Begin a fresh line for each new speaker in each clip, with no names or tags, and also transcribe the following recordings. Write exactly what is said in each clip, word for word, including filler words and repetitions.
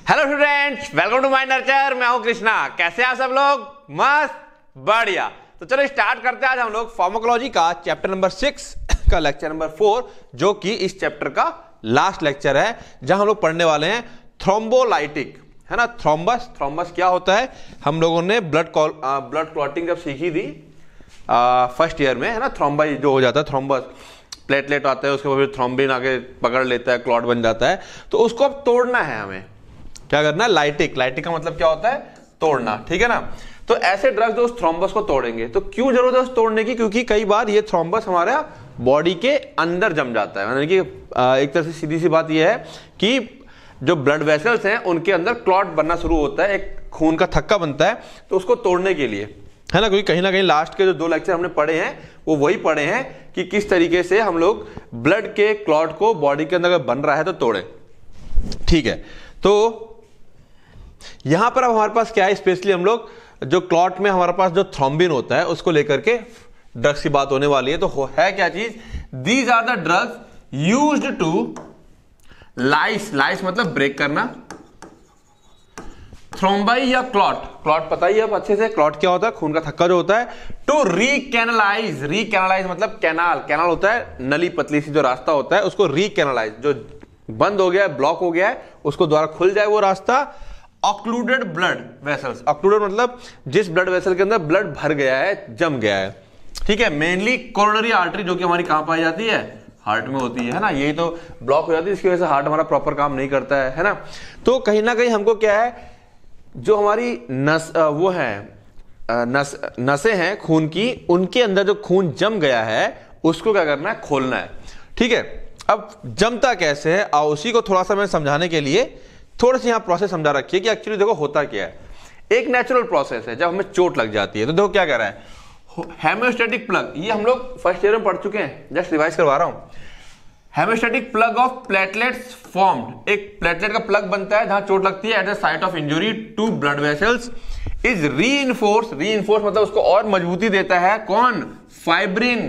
Hello students, welcome to my nurture. मैं हूं कृष्णा। कैसे हैं आप सब लोग? मस्त, बढ़िया। तो चलो स्टार्ट करते हैं। आज हम लोग फार्माकोलॉजी का चैप्टर नंबर सिक्स का लेक्चर नंबर फोर, जो कि इस चैप्टर का लास्ट लेक्चर है, जहां हम लोग पढ़ने वाले हैं थ्रोम्बोलाइटिक, है ना। थ्रोम्बस थ्रोम्बस क्या होता है? हम लोगों ने ब्लड ब्लड क्लॉटिंग जब सीखी थी फर्स्ट ईयर में, है ना। थ्रोम्बाई जो हो जाता है, थ्रोम्बस प्लेटलेट आता है, उसके बाद थ्रोम्बिन आके पकड़ लेता है, क्लॉट बन जाता है। तो उसको अब तोड़ना है हमें। क्या करना है? लाइटिक। लाइटिक का मतलब क्या होता है? तोड़ना, ठीक है ना। तो ऐसे ड्रग्स जो उस थ्रोम्बस को तोड़ेंगे, तो क्यों जरूरत है उस तोड़ने की? क्योंकि कई बार ये थ्रोम्बस हमारे बॉडी के अंदर जम जाता है। यानी कि एक तरह से सीधी सी बात यह है कि जो ब्लड वेसल्स हैं उनके अंदर क्लॉट बनना शुरू होता है, एक खून का थक्का बनता है। तो उसको तोड़ने के लिए, है ना, क्योंकि कहीं ना कहीं लास्ट के जो दो लेक्चर हमने पढ़े हैं वो वही पढ़े हैं कि किस तरीके से हम लोग ब्लड के क्लॉट को बॉडी के अंदर अगर बन रहा है तो तोड़े, ठीक है। तो यहां पर अब हमारे पास क्या है, स्पेशली हम लोग जो क्लॉट में हमारे पास जो थ्रोम्बिन होता है उसको लेकर के ड्रग्स की बात होने वाली है। तो है क्या चीज? These are the drugs used to lyse. Lyse मतलब ब्रेक करना। थ्रोम्बाई या क्लॉट, क्लॉट पता ही है अब अच्छे से, क्लॉट क्या होता है? खून का थक्का जो होता है। टू रीकैनलाइज, रीकैनलाइज मतलब कैनाल। कैनाल होता है नली, पतली सी जो रास्ता होता है, उसको रीकैनलाइज, जो बंद हो गया है, ब्लॉक हो गया है, उसको द्वारा खुल जाए वो रास्ता। ऑक्लूडेड ब्लड वेसल्स, ऑक्लूडेड मतलब जिस ब्लड वेसल के अंदर ब्लड भर गया है, जम गया है, ठीक है। मेनली कोरोनरी आर्टरी, जो कि हमारी कहां पाई जाती है? हार्ट में होती है, है ना। यही तो ब्लॉक हो जाती है, इसकी वजह से हार्ट हमारा प्रॉपर काम नहीं करता है, है ना। तो कहीं ना कहीं हमको क्या है, जो हमारी नस वो है नस नसें हैं खून की, उनके अंदर जो खून जम गया है उसको क्या करना है? खोलना है, ठीक है। अब जमता कैसे है, आओ उसी को थोड़ा सा मैं समझाने के लिए थोड़ा सा यहां प्रोसेस समझा रखिए कि एक्चुअली देखो होता क्या है। एक नेचुरल प्रोसेस है, जब हमें चोट लग जाती है तो देखो क्या कर रहा है, हेमोस्टैटिक प्लग। ये हम लोग फर्स्ट ईयर में पढ़ चुके हैं, जस्ट रिवाइज करवा रहा हूं। Haemostatic plug of platelets formed, एक प्लेटलेट का प्लग बनता है जहां चोट लगती है at the site of injury to blood vessels, is reinforce. Reinforce मतलब उसको और मजबूती देता है कौन? फाइब्रिन।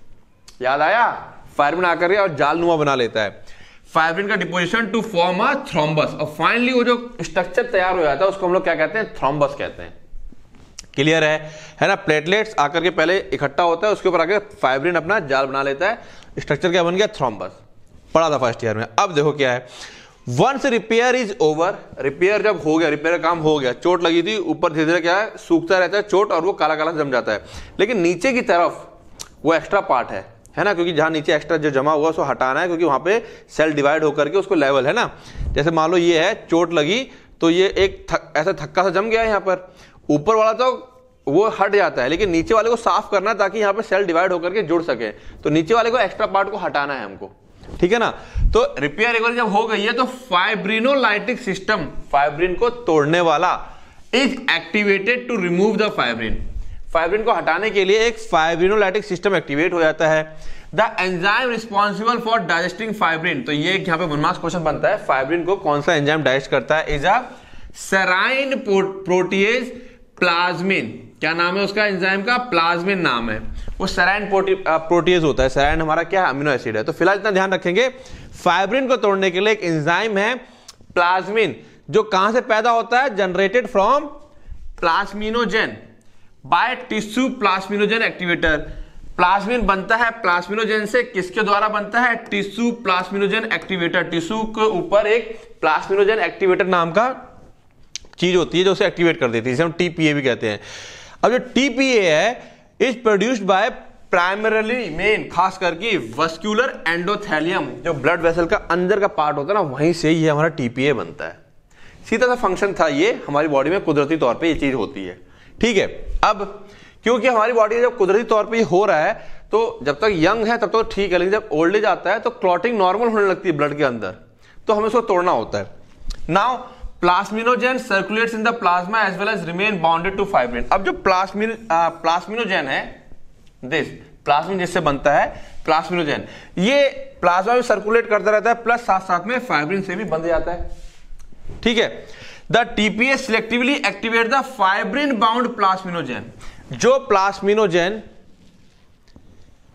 याद आया? फाइब्रिन आकर और जालनुमा बना लेता है। फाइब्रिन का deposition to form a thrombus, और फाइनली वो जो स्ट्रक्चर तैयार हो जाता है उसको हम लोग क्या कहते हैं? थ्रोम्बस कहते हैं। क्लियर है है ना। प्लेटलेट्स आकर के पहले इकट्ठा होता है, उसके ऊपर आकर फाइब्रिन अपना जाल बना लेता है, स्ट्रक्चर क्या बन गया? थ्रोम्बस। पढ़ा था फर्स्ट ईयर में। अब देखो क्या है, once repair is over, repair जब हो गया, रिपेयर का काम हो गया, चोट लगी थी, ऊपर धीरे धीरे क्या है, सूखता रहता है चोट और वो काला काला जम जाता है, लेकिन नीचे की तरफ वो एक्स्ट्रा पार्ट है, है ना, क्योंकि जहां नीचे एक्स्ट्रा जो जमा हुआ उसको हटाना है, क्योंकि वहां पे सेल डिवाइड होकर के उसको लेवल, है ना। जैसे मान लो ये है, चोट लगी तो ये एक थक, ऐसा थक्का सा जम गया है यहाँ पर, ऊपर वाला तो वो हट जाता है, लेकिन नीचे वाले को साफ करना है ताकि यहाँ पे सेल डिवाइड होकर के जुड़ सके। तो नीचे वाले को एक्स्ट्रा पार्ट को हटाना है हमको, ठीक है ना। तो रिपेयर एक बार जब हो गई है तो फाइब्रिनोलाइटिक सिस्टम, फाइब्रिन को तोड़ने वाला, is activated to remove the fibrin. Fibrin को हटाने के लिए एक फाइब्रिनोलाइटिक सिस्टम एक्टिवेट हो जाता है। The enzyme responsible for digesting fibrin, तो ये यहाँ पे वन मार्क्स क्वेश्चन बनता है, फाइब्रिन को कौन सा एंजाइम डाइजेस्ट करता है? Is a serine protease plasmin. क्या नाम है उसका एंजाइम का? प्लाज्मिन नाम है। वो सेराइन प्रोटीएज होता है। सेराइन हमारा क्या है? अमीनो एसिड है। तो फिलहाल इतना ध्यान रखेंगे, फाइब्रिन को तोड़ने के लिए एक एंजाइम है प्लाज्मिन, जो कहां से पैदा होता है? Generated from plasminogen by tissue plasminogen activator. Plasmin बनता है प्लाज्मिनोजेन से, किसके द्वारा बनता है? Tissue plasminogen activator. टिश्यू के ऊपर एक प्लाज्मिनोजेन एक्टिवेटर नाम का चीज होती है जो उसे एक्टिवेट कर देती है, जिसे हम टीपीए भी कहते हैं। अब जो टीपीए है, is produced by primarily, main खास करके वस्कुलर एंडोथेलियम, जो ब्लड वेसल का अंदर का पार्ट होता है ना, वहीं से ये हमारा टीपीए बनता है। सीधा सा फंक्शन था ये, हमारी बॉडी में कुदरती तौर पे ये चीज होती है, ठीक है। अब क्योंकि हमारी बॉडी में जब कुदरती तौर पे ये हो रहा है, तो जब तक यंग है तब तो ठीक है, लेकिन जब ओल्ड एज आता है तो क्लॉटिंग नॉर्मल होने लगती है ब्लड के अंदर, तो हमें उसको तोड़ना होता है। Now plasminogen circulates in the plasma as well as remain bounded to fibrin. अब जो प्लाज्मिन प्लाज्मिनोजेन है, दिस प्लाज्मिन जिससे बनता है प्लाज्मिनोजेन, ये प्लाज्मा में सर्कुलेट करता रहता है, प्लस साथ साथ में फाइब्रिन से भी बंध जाता है, ठीक है। The TPA selectively activate the fibrin bound plasminogen. जो प्लाज्मिनोजेन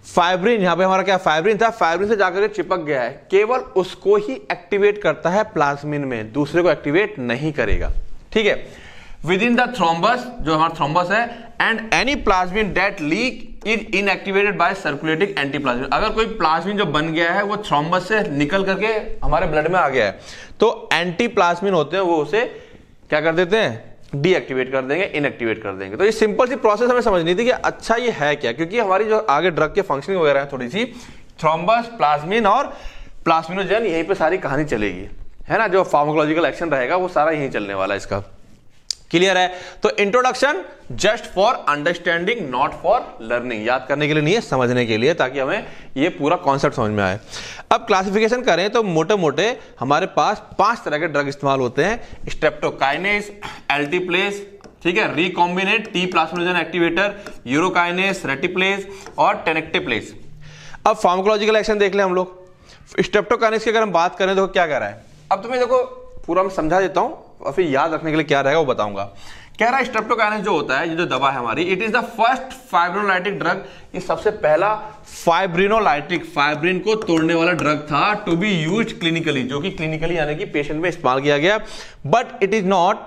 फाइब्रिन, यहां पे हमारा क्या फाइब्रिन था, फाइब्रिन से जाकर के चिपक गया है, केवल उसको ही एक्टिवेट करता है प्लाज्मिन में, दूसरे को एक्टिवेट नहीं करेगा। ठीक है, विद इन द थ्रोम्बस, जो हमारा थ्रोम्बस है, and any plasmin that leak is inactivated by circulating antiplasmin. अगर कोई प्लाज्मिन जो बन गया है वो थ्रोम्बस से निकल करके हमारे ब्लड में आ गया है, तो एंटीप्लाज्मिन होते हैं वो उसे क्या कर देते हैं, डीएक्टिवेट कर देंगे, इनएक्टिवेट कर देंगे। तो ये सिंपल सी प्रोसेस हमें समझनी थी कि अच्छा ये है क्या, क्योंकि हमारी जो आगे ड्रग के फंक्शनिंग वगैरह है थोड़ी सी, थ्रोम्बस, प्लाज्मिन और प्लाज्मिनोजेन, यहीं पे सारी कहानी चलेगी, है ना। जो फार्माकोलॉजिकल एक्शन रहेगा वो सारा यहीं चलने वाला है इसका। क्लियर है? तो introduction just for understanding, not for learning, याद करने के लिए नहीं है, समझने के लिए, ताकि हमें ये पूरा कॉन्सेप्ट समझ में आए। अब क्लासिफिकेशन करें तो मोटे मोटे हमारे पास पांच तरह के ड्रग इस्तेमाल होते हैं, स्ट्रेप्टोकाइनेस, एल्टीप्लेस, ठीक है, recombinant T plasminogen activator, urokinase, reteplase और टेनेक्टेप्लेस। अब फार्माकोलॉजिकल एक्शन देख लें हम लोग। स्ट्रेप्टोकाइनेस की अगर हम बात करें तो क्या कह रहा है, अब तुम्हें देखो पूरा मैं समझा देता हूं और फिर याद रखने के लिए क्या रहेगा वो बताऊंगा। कह रहा है स्ट्रेप्टोकाइनेस जो होता है, ये जो दवा है हमारी, it is the first fibrinolytic drug, ये सबसे पहला फाइब्रिनोलाइटिक, फाइब्रिन को तोड़ने वाला ड्रग था, टू बी यूज्ड क्लिनिकली, जो कि क्लिनिकली यानी कि पेशेंट में इस्तेमाल किया गया, but it is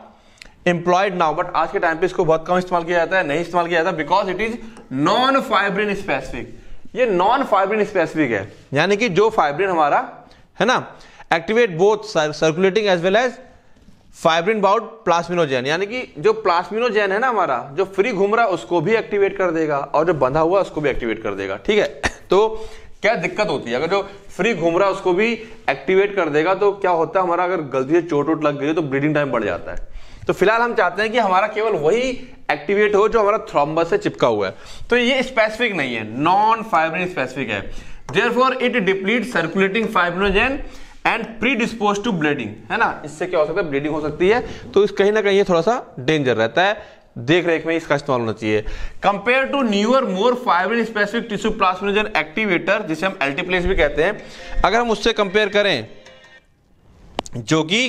not employed now, but आज के टाइम पे इसको बहुत कम इस्तेमाल किया जाता है, नहीं इस्तेमाल किया जाता, because it is non fibrin specific. ये नॉन फाइब्रिन स्पेसिफिक है, यानी कि जो फाइब्रिन हमारा है ना, activate both circulating as well as fibrin bound plasminogen, यानी कि जो प्लाज्मिनोजेन है ना हमारा, जो फ्री घूम रहा है उसको भी एक्टिवेट कर देगा और जो बंधा हुआ उसको भी एक्टिवेट कर देगा। ठीक है, तो क्या दिक्कत होती है, अगर जो फ्री घूम रहा है उसको भी एक्टिवेट कर देगा तो क्या होता है, हमारा अगर गलती से चोट वोट लग गई तो ब्लीडिंग टाइम बढ़ जाता है। तो फिलहाल हम चाहते हैं कि हमारा केवल वही एक्टिवेट हो जो हमारा थ्रोम्बस से चिपका हुआ है, तो ये स्पेसिफिक नहीं है, नॉन फाइब्रिन स्पेसिफिक है। Therefore it deplete circulating fibrinogen and predispose to bleeding, है ना, इससे क्या हो सकता है, ब्लीडिंग हो सकती है, तो इस कहीं ना कहीं ये थोड़ा सा डेंजर रहता है, देख रेख में इसका इस्तेमाल होना चाहिए। Compare to newer more fibrin specific tissue plasminogen activator, जिसे हम एल्टीप्लेस भी कहते हैं, अगर हम उससे कंपेयर करें जो कि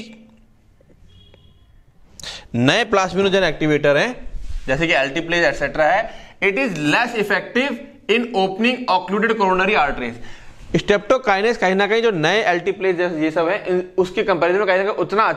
नए प्लाज्मिनोजेन एक्टिवेटर हैं जैसे कि एल्टीप्लेस एटसेट्रा है, it is less effective in opening occluded coronary arteries. Streptokinase कहीं ना कहीं जो नए एल्टीप्लेस ये सब है उसके कंपैरिजन में कहीं ना कहीं उतना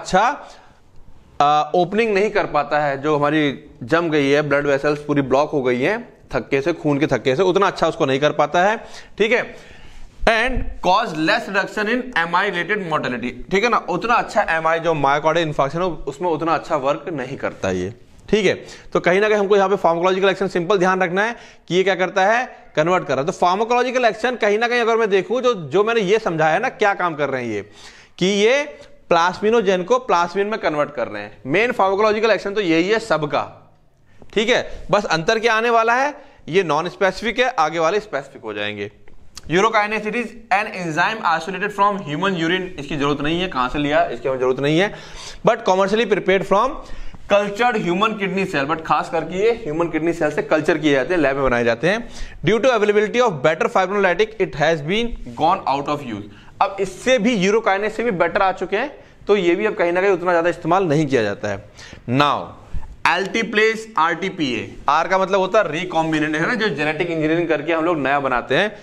अच्छा ओपनिंग नहीं कर पाता है, जो हमारी जम गई है, ब्लड वेसल्स पूरी ब्लॉक हो गई है थक्के से, खून के थक्के से, उतना अच्छा उसको नहीं कर पाता है। ठीक है, and cause less reduction in MI related mortality, ठीक है ना, उतना अच्छा एमआई जो मायोकार्डियल इंफार्क्शन है उसमें उतना अच्छा वर्क नहीं करता ये। ठीक है, तो कहीं ना कहीं हमको यहाँ पे फार्माकोलॉजिकल एक्शन सिंपल ध्यान रखना है कि ये क्या करता है, कन्वर्ट कर रहा है। तो फार्माकोलॉजिकल एक्शन कहीं ना कहीं अगर मैं देखूं जो जो मैंने ये समझाया है ना, क्या काम कर रहे हैं ये, कि ये प्लाज्मिनोजेन को प्लाज्मिन में कन्वर्ट कर रहे हैं। मेन फार्माकोलॉजिकल एक्शन तो यही है सबका। ठीक है, बस अंतर क्या आने वाला है, ये नॉन स्पेसिफिक है, आगे वाले स्पेसिफिक हो जाएंगे। Urokinase, it is an enzyme isolated from human urine, इसकी जरूरत नहीं है, कहां से लिया इसकी हमें जरूरत नहीं है, but commercially prepared from cultured human kidney cell, but खास करके ये ह्यूमन किडनी सेल से कल्चर किए जाते हैं, लैब में बनाए जाते हैं। Due to availability of better fibrinolytic it has been gone out of use. अब इससे भी यूरोकाइनेस से भी बेटर आ चुके हैं, तो ये भी अब कहीं ना कहीं उतना ज्यादा इस्तेमाल नहीं किया जाता है। नाउ एल्टीप्लेस, आरटीपीए, आर का मतलब होता है रिकॉम्बिनेंट, है ना, जो जेनेटिक इंजीनियरिंग करके हम लोग नया बनाते हैं,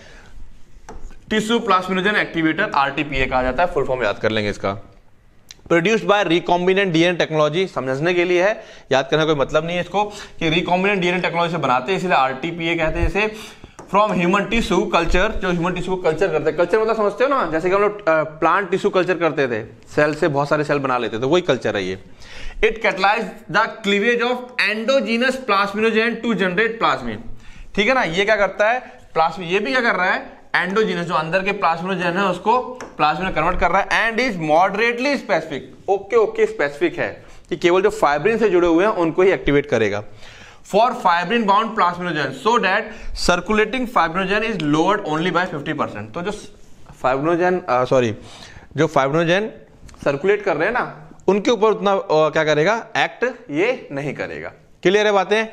टिश्यू प्लाज्मिनोजेन एक्टिवेटर, आरटीपीए कहा जाता है, फुल फॉर्म याद कर लेंगे इसका। Produced by recombinant DNA technology, समझने के लिए है, याद करने का कोई मतलब नहीं है इसको, कि रिकॉम्बिनेंट डीएनए टेक्नोलॉजी से बनाते हैं, इसलिए आरटीपीए कहते हैं इसे। फ्रॉम ह्यूमन टिश्यू कल्चर, जो ह्यूमन टिश्यू को कल्चर करते हैं, कल्चर मतलब समझते हो ना, जैसे कि हम लोग प्लांट टिश्यू कल्चर करते थे, सेल से बहुत सारे सेल बना लेते थे, वही कल्चर है ये। It catalyse the cleavage of endogenous plasminogen to generate plasmin, ठीक है ना, ये क्या करता है, प्लाज्मिन, ये भी क्या कर रहा है, एंडोजीनस जो अंदर के प्लाज्मिनोजेन है उसको प्लाज्मिन में कन्वर्ट कर रहा है, and is moderately specific, okay okay specific है, कि केवल जो फाइब्रिन से जुड़े हुए हैं उनको ही एक्टिवेट करेगा। For fibrin bound plasminogen, so that circulating fibrinogen is lowered only by fifty percent. तो जो फाइब्रिनोजेन सॉरी जो फाइब्रिनोजेन सर्कुलेट कर रहे हैं ना, उनके ऊपर उतना आ, क्या करेगा, एक्ट ये नहीं करेगा। क्लियर है बातें?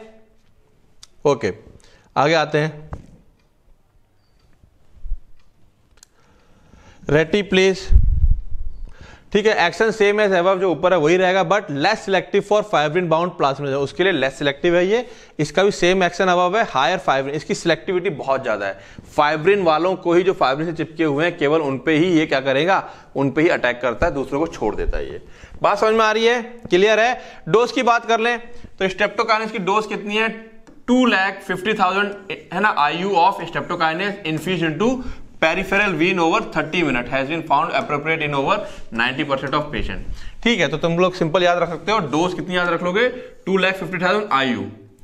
ओके, आगे आते हैं। रेटिप्लेस ठीक है। एक्शन सेम एज अबव, जो ऊपर है वही रहेगा, but less selective for fibrin bound plasmid, उसके लिए लेस सिलेक्टिव है ये। इसका भी सेम एक्शन अबव है, हायर फाइब्रिन, इसकी सिलेक्टिविटी बहुत ज्यादा है। फाइब्रिन वालों को ही, जो फाइब्रिन से चिपके हुए हैं, केवल उनपे ही ये क्या करेगा, उनपे ही अटैक करता है, दूसरों को छोड़ देता है। ये बात समझ में आ रही है, क्लियर है। डोज की बात कर लें तो स्ट्रेप्टोकाइनेस की डोज कितनी है, टू लैख फिफ्टी थाउजेंड है ना, IU of streptokinase infused into peripheral vein over thirty minute has been found appropriate in over ninety percent of patient. ठीक है, तो तुम लोग सिंपल याद रख सकते हो, डोज कितनी याद रख लोगे, two lakh fifty thousand IU.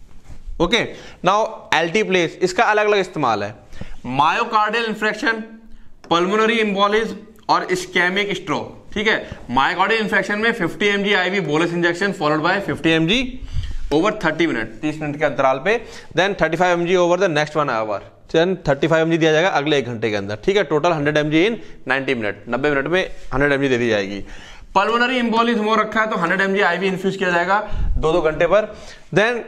Okay, now alteplase, इसका अलग अलग इस्तेमाल है। मायोकार्डियल इंफ्रेक्शन, पल्मोनरी एम्बोलिज्म और इस्केमिक स्ट्रोक। ठीक है, मायोकार्डियल इंफेक्शन में fifty M G IV bolus injection followed by fifty M G over thirty minute, तीस मिनट के अंतराल पे, then thirty five M G over the next one hour, then thirty five M G दिया जाएगा अगले एक घंटे के अंदर। ठीक है, total hundred M G in ninety minute, नब्बे मिनट में हंड्रेड एम जी दे दी जाएगी। पल्मोनरी एम्बोलिज्म हो रखा है तो hundred M G IV infuse किया जाएगा दो दो घंटे पर। देन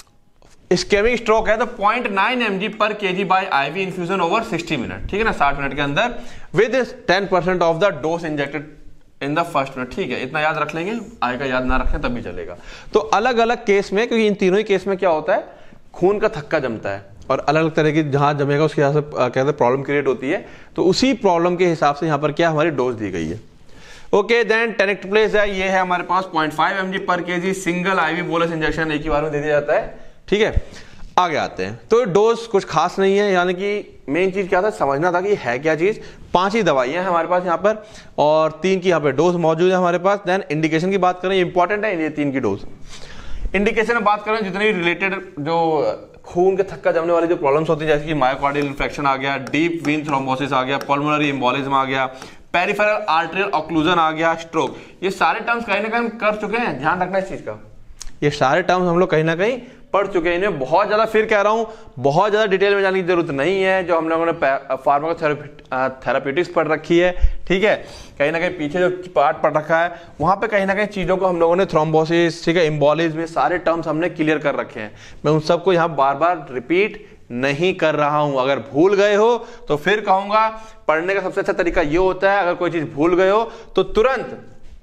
इस्केमिक स्ट्रोक है तो point nine M G per K G by IV infusion over sixty minute, ठीक है ना, साठ मिनट के अंदर, with ten percent of the dose injected in the first minute. ठीक है, इतना याद रख लेंगे, आगे का याद ना रखें तब भी चलेगा। तो अलग अलग केस में, क्योंकि इन तीनों ही केस में क्या होता है, खून का थक्का जमता है और अलग अलग तरह की जहां जमेगा उसके हिसाब से कहते हैं प्रॉब्लम क्रिएट होती है, तो उसी प्रॉब्लम के हिसाब से यहाँ पर क्या हमारी डोज दी गई है। ओके, देन टेनेक्टप्लेस है, ये है हमारे पास point five M G per K G single IV bolus injection एक ही बार में दे दिया जाता है। ठीक है, आगे आते हैं। तो डोज कुछ खास नहीं है, यानी कि मेन चीज क्या था, समझना था कि है क्या चीज। पांच ही दवाइयां हैं हमारे पास यहाँ पर और तीन की यहाँ पे डोज मौजूद है हमारे पास। देन इंडिकेशन की बात करें, इंपॉर्टेंट है ये तीन की डोज। इंडिकेशन में बात करें, जितने भी रिलेटेड जो खून के थक्का जमने वाली जो प्रॉब्लम्स होती है, जैसे कि मायोकार्डियल इंफेक्शन आ गया, डीप वीन थ्रोम्बोसिस आ गया, पल्मोनरी एम्बोलिज्म आ गया, पेरिफेरल आर्टेरियल ऑक्लूजन आ गया, स्ट्रोक, ये सारे टर्म्स कहीं ना कहीं हम कर चुके हैं, ध्यान रखना इस चीज का। ये सारे टर्म्स हम लोग कहीं ना कहीं पढ़ चुके हैं, इन्हें बहुत ज्यादा, फिर कह रहा हूं, बहुत ज्यादा डिटेल में जाने की जरूरत नहीं है। जो हम लोगों ने फार्माकोथेरेप्यूटिक्स पढ़ रखी है, ठीक है, कहीं ना कहीं पीछे जो पार्ट पढ़ रखा है वहां पे कहीं ना कहीं चीजों को हम लोगों ने, थ्रोम्बोसिस, ठीक है, एम्बोलिज्म, में सारे टर्म्स हमने क्लियर कर रखे हैं। मैं उन सबको यहाँ बार बार रिपीट नहीं कर रहा हूं। अगर भूल गए हो तो फिर कहूंगा, पढ़ने का सबसे अच्छा तरीका ये होता है, अगर कोई चीज भूल गए हो तो तुरंत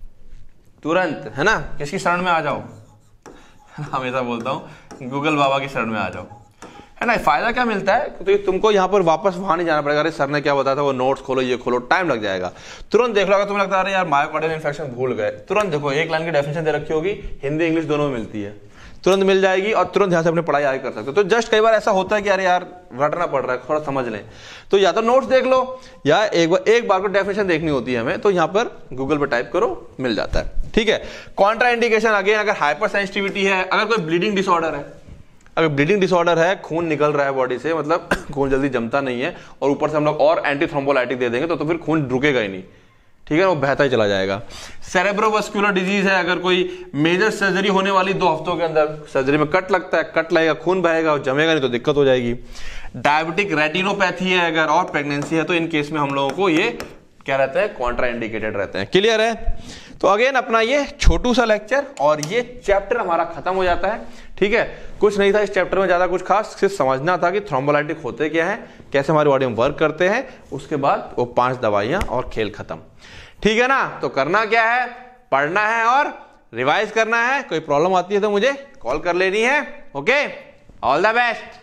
तुरंत है ना, किसकी शरण में आ जाओ, हमेशा बोलता हूं, गूगल बाबा की शरण में आ जाओ, है ना। फायदा क्या मिलता है, तो तुमको यहाँ पर वापस वहां नहीं जाना पड़ेगा, अरे सर ने क्या बताया था, वो नोट्स खोलो, ये खोलो, टाइम लग जाएगा। तुरंत देख लो, अगर तुम्हें लगता है यार मायोकार्डियल इंफेक्शन भूल गए, तुरंत देखो, एक लाइन की डेफिनेशन दे रखी होगी, हिंदी इंग्लिश दोनों में मिलती है, तुरंत मिल जाएगी और तुरंत यहाँ से अपनी पढ़ाई आगे कर सकते हो। तो जस्ट कई बार ऐसा होता है कि अरे यार रटना पड़ रहा है, थोड़ा समझ लें, तो या तो नोट्स देख लो या एक बार एक बार को डेफिनेशन देखनी होती है हमें, तो यहाँ पर गूगल पर टाइप करो, मिल जाता है। ठीक है, कॉन्ट्रा इंडिकेशन, अगेन अगर हाइपर सेंसिटिविटी है, अगर कोई ब्लीडिंग डिसऑर्डर है, अगर ब्लीडिंग डिसऑर्डर है, खून निकल रहा है बॉडी से, मतलब खून जल्दी जमता नहीं है, और ऊपर से हम लोग और एंटी थ्रोम्बोलाइटिक दे देंगे तो, तो फिर खून रुकेगा ही नहीं, ठीक है, वो बहता ही चला जाएगा। सेरेब्रोवास्कुलर डिजीज है, अगर कोई मेजर सर्जरी होने वाली दो हफ्तों के अंदर, सर्जरी में कट लगता है, कट लगेगा, खून बहेगा और जमेगा नहीं तो दिक्कत हो जाएगी। डायबिटिक रेटिनोपैथी है अगर, और प्रेगनेंसी है, तो इन केस में हम लोगों को ये क्या रहता है, कॉन्ट्रा इंडिकेटेड रहते हैं। क्लियर है। तो अगेन अपना ये छोटू सा लेक्चर और ये चैप्टर हमारा खत्म हो जाता है। ठीक है, कुछ नहीं था इस चैप्टर में ज्यादा कुछ खास, सिर्फ समझना था कि थ्रोम्बोलाइटिक होते क्या है, कैसे हमारी बॉडी में वर्क करते हैं, उसके बाद वो पांच दवाइयां और खेल खत्म। ठीक है ना। तो करना क्या है, पढ़ना है और रिवाइज करना है। कोई प्रॉब्लम आती है तो मुझे कॉल कर लेनी है। Okay, all the best.